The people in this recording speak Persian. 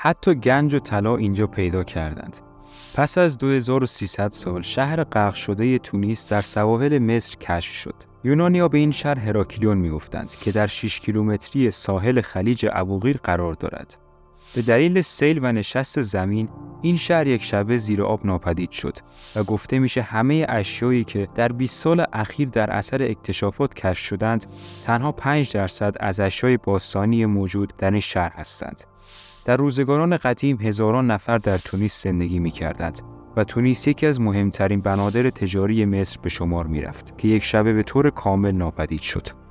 حتی گنج و طلا اینجا پیدا کردند. پس از 2300 سال شهر غرق شده تونیس در سواحل مصر کشف شد. یونانی‌ها به این شهر هراکلیون می‌گفتند که در 6 کیلومتری ساحل خلیج ابوقیر قرار دارد. به دلیل سیل و نشست زمین این شهر یک شبه زیر آب ناپدید شد و گفته میشه همه اشیایی که در 20 سال اخیر در اثر اکتشافات کشف شدند تنها 5% از اشیای باستانی موجود در این شهر هستند. در روزگاران قدیم هزاران نفر در تونیس زندگی می‌کردند و تونیس یکی از مهمترین بنادر تجاری مصر به شمار می‌رفت که یک شبه به طور کامل ناپدید شد.